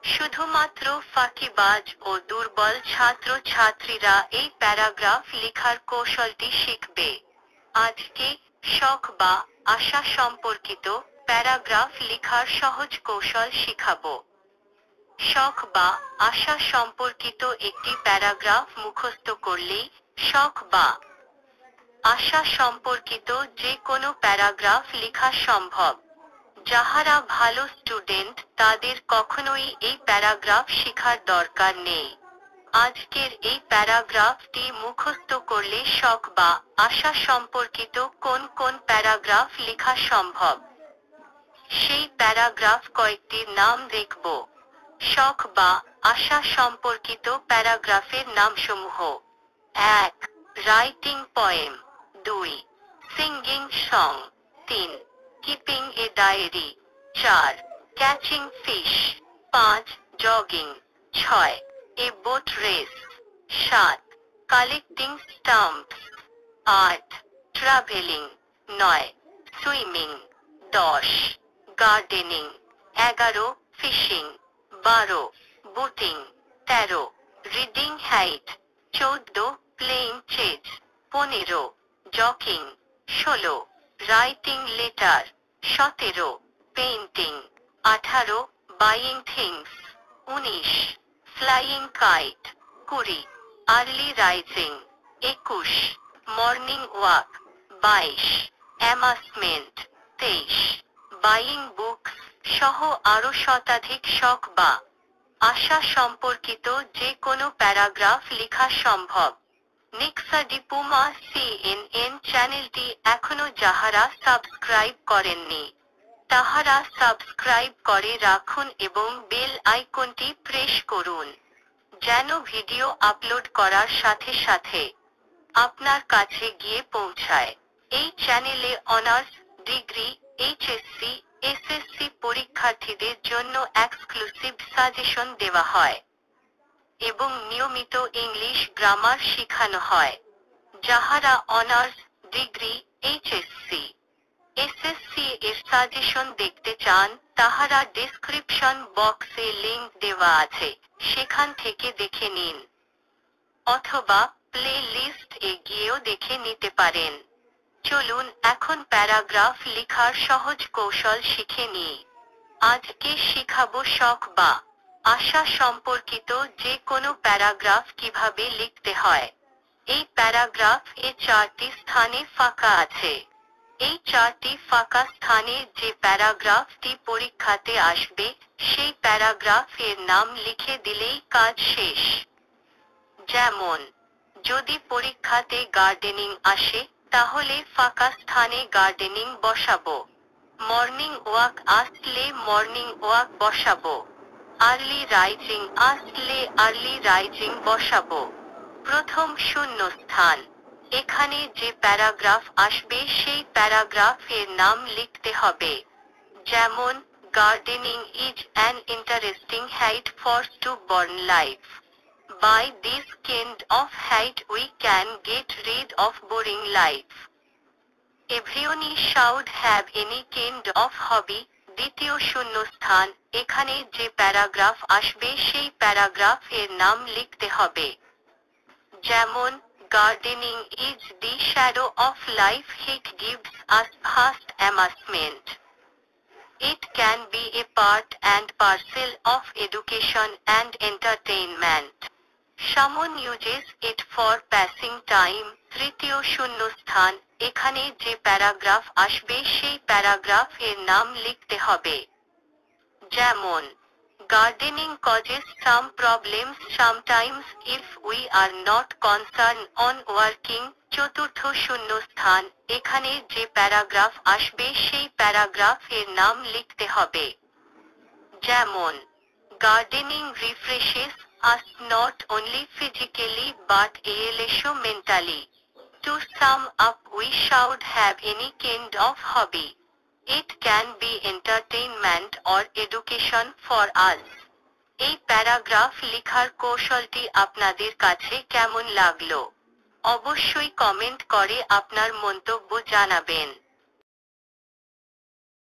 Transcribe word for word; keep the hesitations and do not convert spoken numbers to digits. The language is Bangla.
শুধুমাত্র ফাঁকিবাজ ও দুর্বল ছাত্র ছাত্রীরা এই প্যারাগ্রাফ লেখার কৌশলটি শিখবে। আজকে শখ বা আশা সম্পর্কিত প্যারাগ্রাফ লেখার সহজ কৌশল শিখাবো। শখ বা আশা সম্পর্কিত একটি প্যারাগ্রাফ মুখস্থ করলেই শখ বা আশা সম্পর্কিত যে কোনো প্যারাগ্রাফ লেখা সম্ভব। যাহারা ভালো স্টুডেন্ট তাদের কখনোই এই প্যারাগ্রাফ শেখার দরকার নেই। আজকের এই প্যারাগ্রাফটি মুখস্থ করলে শখ বা আশা সম্পর্কিত কোন কোন প্যারাগ্রাফ লেখা সম্ভব, সেই প্যারাগ্রাফ কয়েকটির নাম দেখব। শখ বা আশা সম্পর্কিত প্যারাগ্রাফের নামসমূহ: এক. Writing poem. দুই. Singing song. তিন. Keeping a diary. চার. Catching fish. পাঁচ. জগিং। ছয়. A boat race. সাত. Collecting stamps. আট. ট্রাভেলিং। নয়. সুইমিং। দশ. গার্ডেনিং। এগারো. ফিশিং। বারো. বোটিং। তেরো. Reading habit. চৌদ্দ. Playing chess. পনেরো. জকিং। ষোলো. Writing letter. সতেরো. পেইন্টিং। আঠারো. Buying things. উনিশ. Flying kite. কুড়ি. Early rising. একুশ. Morning walk. বাইশ. অ্যামাসমেন্ট। তেইশ. বাইং বুকস সহ আরো শতাধিক শখ বা আশা সম্পর্কিত যে কোনো প্যারাগ্রাফ লেখা সম্ভব। নিক্সা ডিপ্লোমা সিএনএন চ্যানেলটি এখনো যাহারা সাবস্ক্রাইব করেননি তাহারা সাবস্ক্রাইব করে রাখুন এবং বেল আইকনটি প্রেস করুন, যেন ভিডিও আপলোড করার সাথে সাথে আপনার কাছে গিয়ে পৌঁছায়। এই চ্যানেলে অনার্স, ডিগ্রি, এইচএসসি, এসএসসি পরীক্ষার্থীদের জন্য এক্সক্লুসিভ সাজেশন দেওয়া হয় এবং নিয়মিত ইংলিশ গ্রামার শেখানো হয়। যাহারা অনার্স, ডিগ্রি, এইচএসসি, এসএসসি এর সাজেশন দেখতে চান তাহারা ডেসক্রিপশন বক্সে লিংক দেওয়া আছে, সেখান থেকে দেখে নিন, অথবা প্লে লিস্ট এ গিয়েও দেখে নিতে পারেন। চলুন এখন প্যারাগ্রাফ লেখার সহজ কৌশল শিখে নিই। আজকে শিখাবো শখ বা আশা সম্পর্কিত যে কোনো প্যারাগ্রাফ কিভাবে লিখতে হয়। এই প্যারাগ্রাফ এ চারটি স্থানে ফাঁকা আছে। এই চারটি ফাঁকা স্থানে যে প্যারাগ্রাফটি পরীক্ষাতে আসবে সেই প্যারাগ্রাফ এর নাম লিখে দিলেই কাজ শেষ। যেমন, যদি পরীক্ষাতে গার্ডেনিং আসে তাহলে ফাঁকা স্থানে গার্ডেনিং বসাবো। মর্নিং ওয়াক আসলে মর্নিং ওয়াক বসাবো। আর্লি রাইজিং আসলে আর্লি রাইজিং বসাবো। প্রথম শূন্য স্থান, এখানে যে প্যারাগ্রাফ আসবে সেই প্যারাগ্রাফ এর নাম লিখতে হবে। যেমন, gardening is an interesting habit for stubborn life. By this kind of height we can get rid of boring life. Everyone should have any kind of hobby. দ্বিতীয় শূন্যস্থান, এখানে যে প্যারাগ্রাফ আসবে সেই প্যারাগ্রাফ এর নাম লিখতে হবে। যেমন, gardening is the shadow of life, it gives us vast amusement. It can be a part and parcel of education and entertainment. Someone uses it for passing time. তৃতীয় শূন্যস্থান, এখানে যে প্যারাগ্রাফ আসবে সেই প্যারাগ্রাফ এর নাম লিখতে হবে। যেমন, gardening causes some problems sometimes if we are not concerned on working. চতুর্থ শূন্যস্থান, এখানে যে প্যারাগ্রাফ আসবে সেই প্যারাগ্রাফ এর নাম লিখতে হবে। যেমন, gardening refreshes us not only physically but also mentally. To sum up, we should have any kind of hobby. It can be entertainment or education for us. এই প্যারাগ্রাফ লেখার কৌশলটি আপনাদের কাছে কেমন লাগলো? অবশ্যই কমেন্ট করে আপনার মন্তব্য জানাবেন।